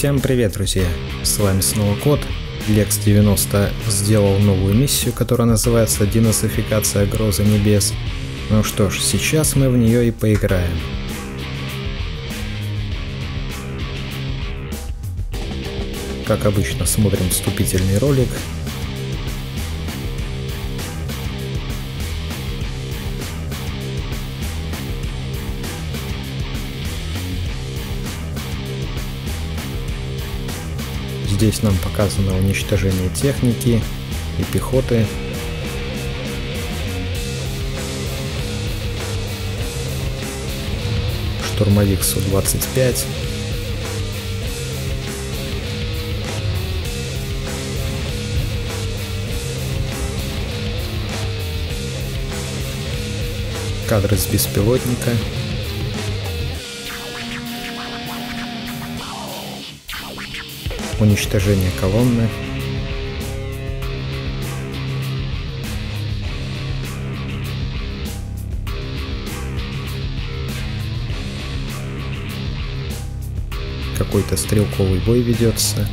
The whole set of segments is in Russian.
Всем привет, друзья! С вами снова Кот. Lex90 сделал новую миссию, которая называется «Денацификация Грозы Небес». Ну что ж, сейчас мы в нее и поиграем. Как обычно, смотрим вступительный ролик. Здесь нам показано уничтожение техники и пехоты. Штурмовик Су-25. Кадры с беспилотника. Уничтожение колонны. Какой-то стрелковый бой ведется.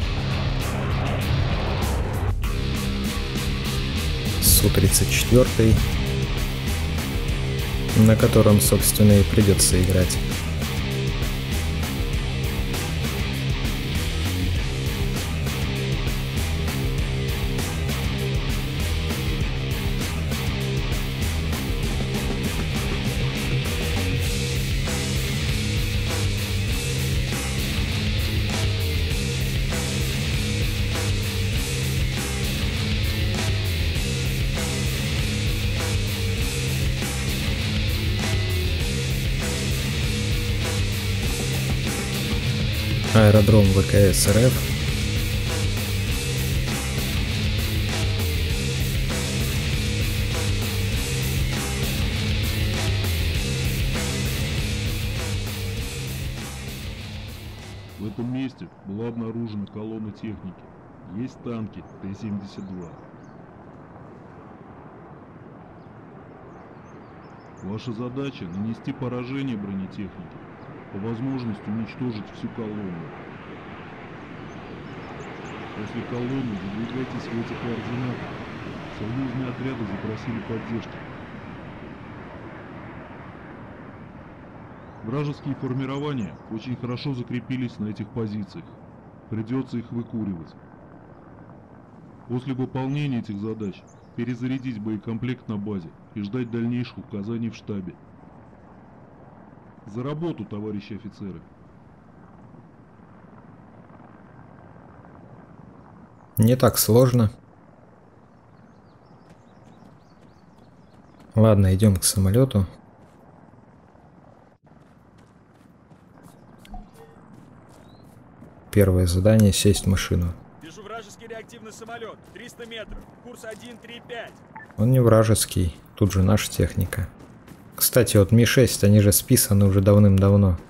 Су-34, на котором, собственно, и придется играть. Аэродром ВКС РФ. В этом месте была обнаружена колонна техники. Есть танки Т-72. Ваша задача — нанести поражение бронетехнике. По возможности уничтожить всю колонну. После колонны выдвигайтесь в эти координаты. Союзные отряды запросили поддержки. Вражеские формирования очень хорошо закрепились на этих позициях. Придется их выкуривать. После выполнения этих задач перезарядить боекомплект на базе и ждать дальнейших указаний в штабе. За работу, товарищи офицеры. Не так сложно. Ладно, идем к самолету. Первое задание — сесть в машину. Вижу вражеский реактивный самолет. 300 метров. Курс 135. Он не вражеский, тут же наша техника. Кстати, вот Ми-6, они же списаны уже давным-давно.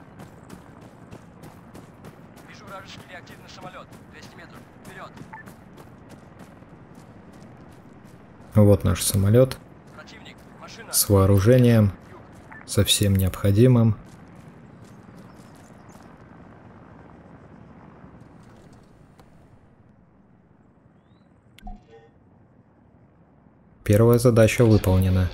Вижу вражеский реактивный самолет. 200 метров. Вперед. Вот наш самолет. Противник. Машина. С вооружением. Со всем необходимым. Первая задача выполнена.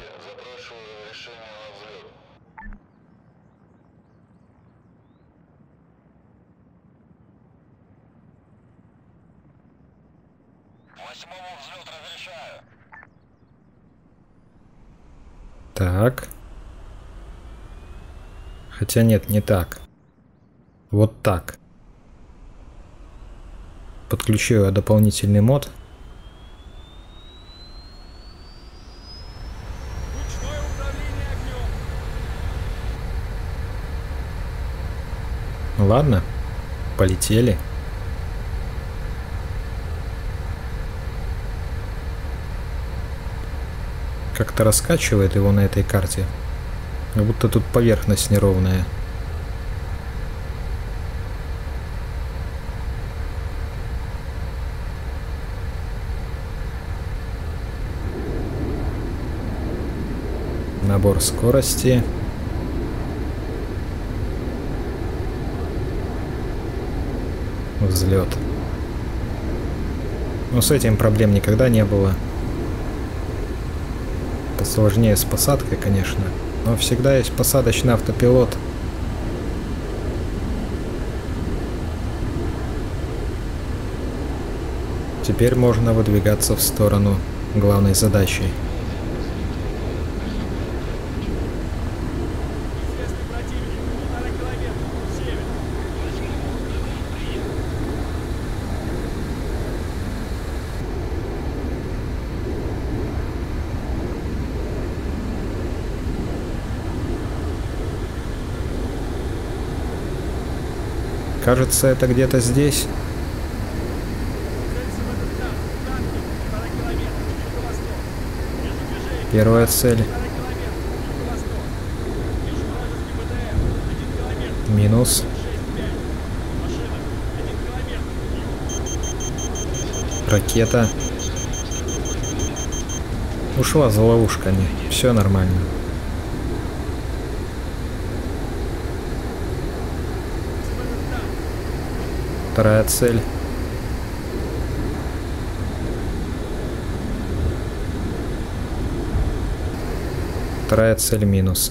Так. Хотя нет, не так. Вот так. Подключу я дополнительный мод. Ручное управление огнем. Ладно, полетели. Как-то раскачивает его на этой карте. Как будто тут поверхность неровная. Набор скорости. взлет. Но с этим проблем никогда не было. Посложнее с посадкой, конечно, но всегда есть посадочный автопилот. Теперь можно выдвигаться в сторону главной задачи. Известный противник. 1,5 километра. Север. Кажется, это где-то здесь. Целься в этот танк. Танки. 1,5 километра. Юго-восток. Вижу движение. Первая цель. 1,5 километра. Юго-восток. Вижу вражеский БТР. 1 километр. Минус. 6-5. Машина. 1 километр. Ракета. Ушла за ловушками. Все нормально. Вторая цель. Вторая цель минус.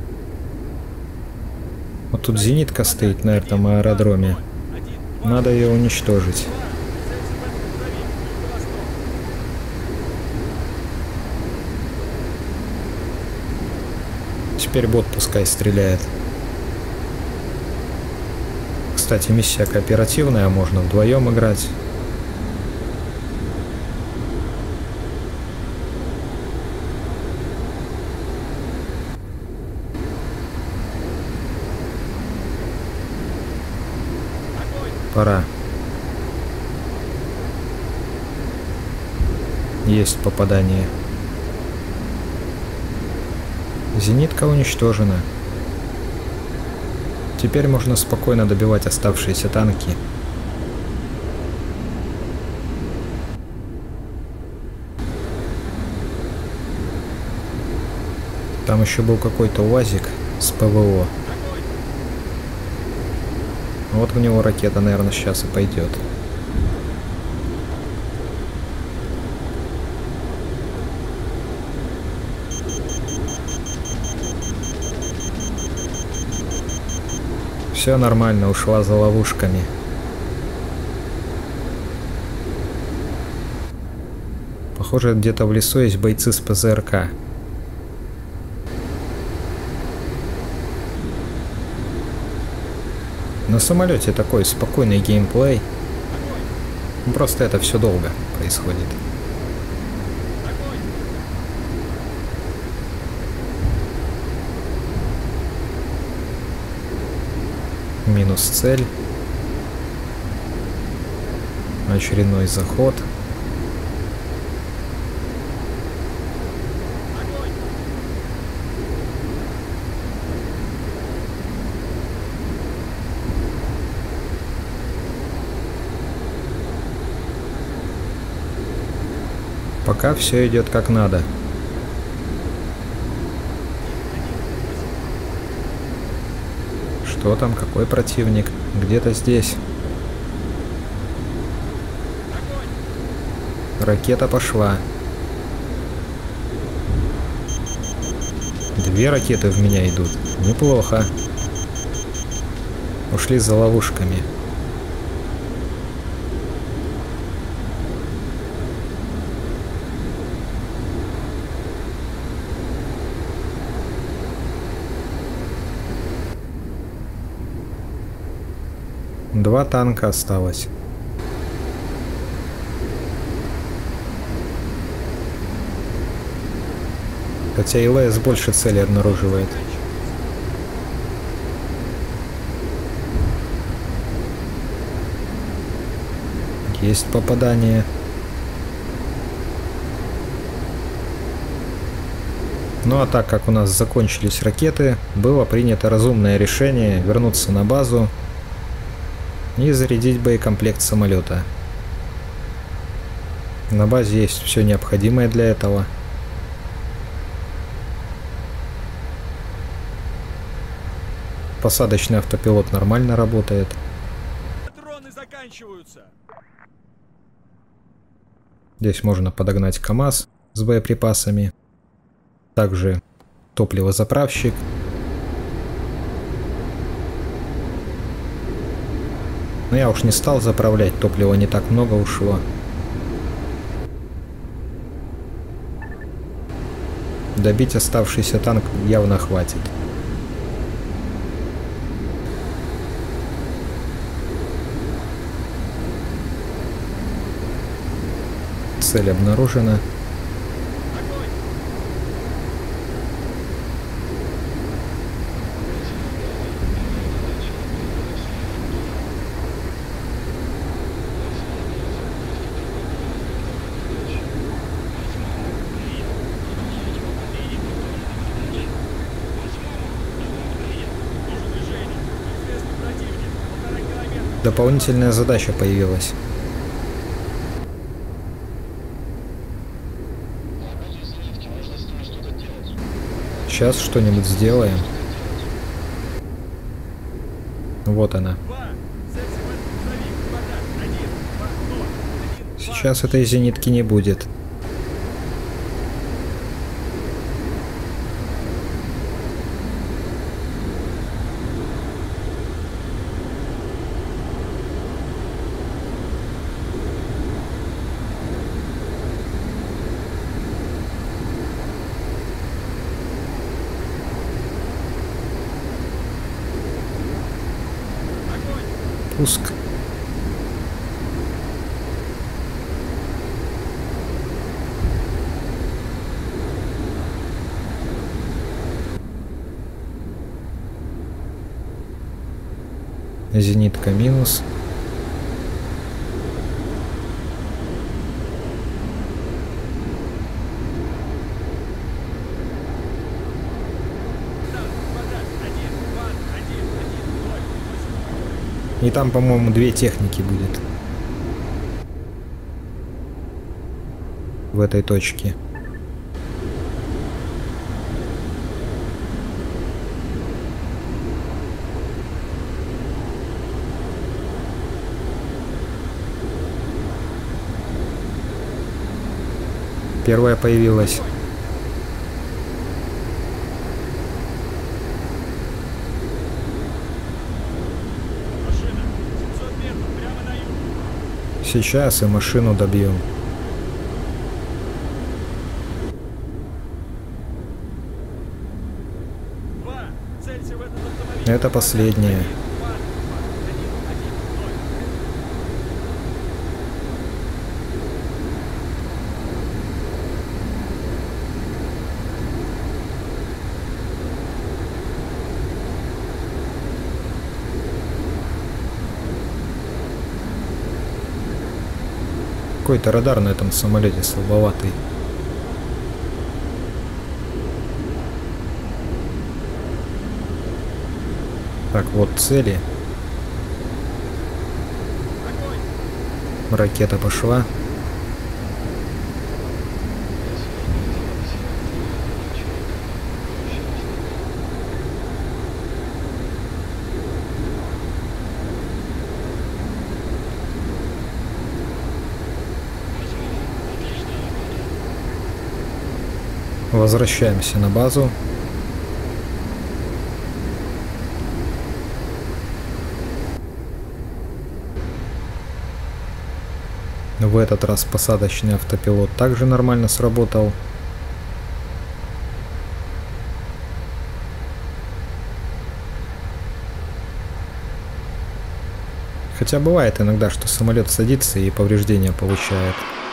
Вот тут зенитка стоит на этом аэродроме. Надо ее уничтожить. Теперь бот пускай стреляет. Кстати, миссия кооперативная, можно вдвоем играть. Пора. Есть попадание. Зенитка уничтожена. Теперь можно спокойно добивать оставшиеся танки. Там еще был какой-то УАЗик с ПВО. Вот в него ракета, наверное, сейчас и пойдет. Все нормально, ушла за ловушками. Похоже, где-то в лесу есть бойцы с ПЗРК. На самолете такой спокойный геймплей. Просто это все долго происходит. Минус цель. Очередной заход. Пока все идет как надо. Что там? Какой противник? Где-то здесь. Ракета пошла. 2 ракеты в меня идут. Неплохо. Ушли за ловушками. Два танка осталось. Хотя ИЛС больше целей обнаруживает. Есть попадание. Ну а так как у нас закончились ракеты, было принято разумное решение вернуться на базу и зарядить боекомплект самолета. На базе есть все необходимое для этого. Посадочный автопилот нормально работает. Патроны заканчиваются. заканчиваются. Здесь можно подогнать КАМАЗ с боеприпасами. Также топливозаправщик. Но я уж не стал заправлять, топлива не так много ушло. Добить оставшийся танк явно хватит. Цель обнаружена. Дополнительная задача появилась. Сейчас что-нибудь сделаем. Вот она. Сейчас этой зенитки не будет. Пуск. Зенитка минус. И там, по-моему, 2 техники будет. В этой точке. Первая появилась. Сейчас и машину добьем. Это последняя. Какой-то радар на этом самолете слабоватый. Так, вот цели. Ракета пошла. Возвращаемся на базу. В этот раз посадочный автопилот также нормально сработал. Хотя бывает иногда, что самолет садится и повреждения получает.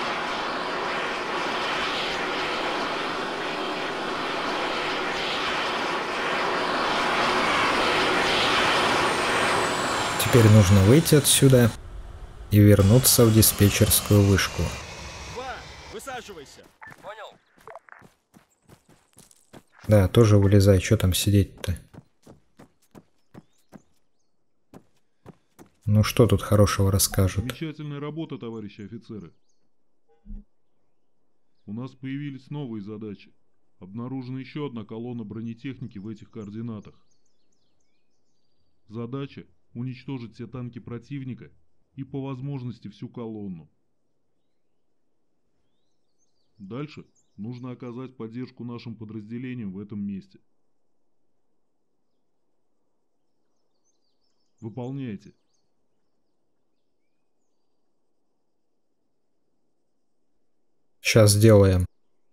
Теперь нужно выйти отсюда и вернуться в диспетчерскую вышку. Высаживайся. Понял? Да, тоже вылезай, что там сидеть-то? Ну что тут хорошего расскажут? Замечательная работа, товарищи офицеры. У нас появились новые задачи. Обнаружена еще одна колонна бронетехники в этих координатах. Задача — уничтожить все танки противника и по возможности всю колонну. Дальше нужно оказать поддержку нашим подразделениям в этом месте. Выполняйте. Сейчас сделаем.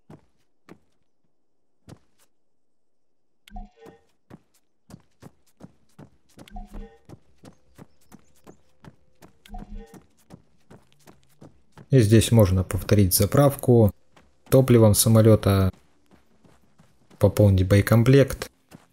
И здесь можно повторить заправку топливом самолета, пополнить боекомплект.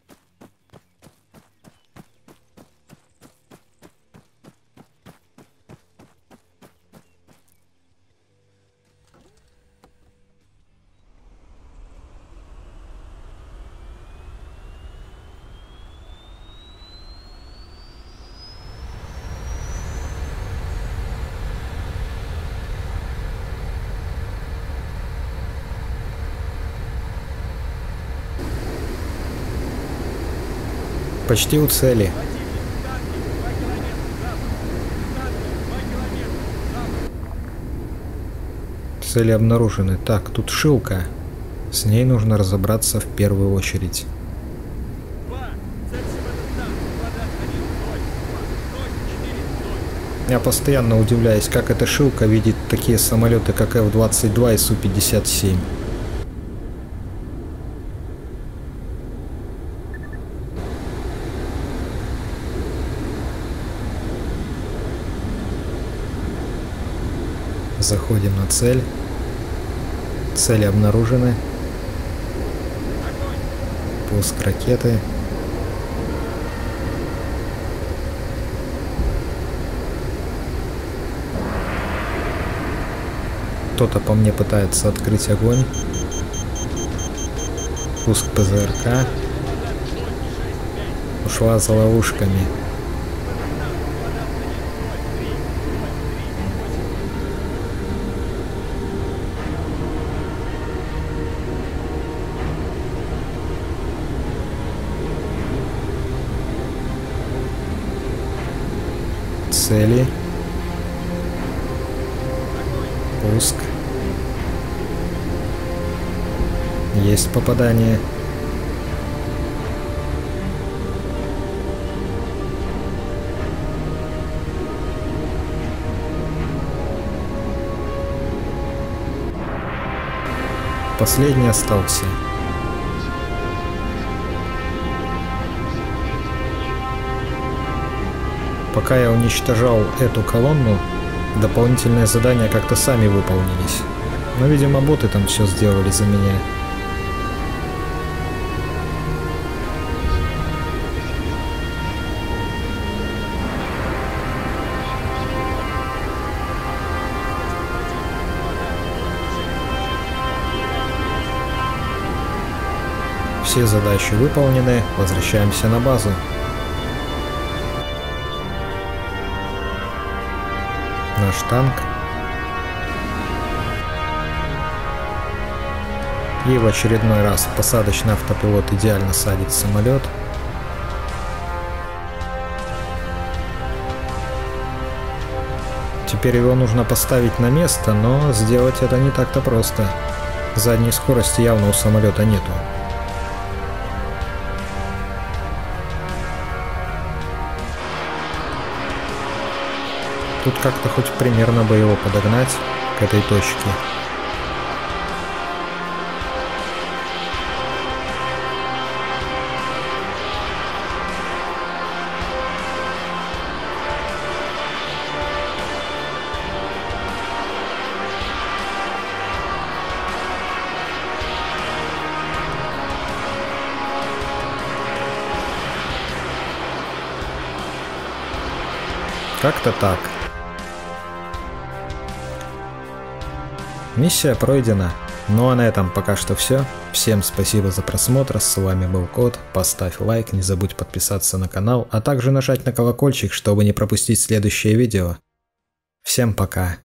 Почти у цели. Цели обнаружены. Так, тут Шилка. С ней нужно разобраться в первую очередь. Я постоянно удивляюсь, как эта Шилка видит такие самолеты, как F-22 и Су-57. Заходим на цель. Цели обнаружены. Пуск ракеты. Кто-то по мне пытается открыть огонь. Пуск ПЗРК. Ушла за ловушками. Цели. Пуск. Есть попадание. Последний остался. Пока я уничтожал эту колонну, дополнительные задания как-то сами выполнились. Но, видимо, боты там все сделали за меня. Все задачи выполнены, возвращаемся на базу. Наш танк. И в очередной раз посадочный автопилот идеально садит самолет. Теперь его нужно поставить на место, но сделать это не так-то просто. Задней скорости явно у самолета нету. Тут как-то хоть примерно бы его подогнать к этой точке. Как-то так. Миссия пройдена. Ну а на этом пока что все. Всем спасибо за просмотр. С вами был Кот. Поставь лайк, не забудь подписаться на канал, а также нажать на колокольчик, чтобы не пропустить следующее видео. Всем пока.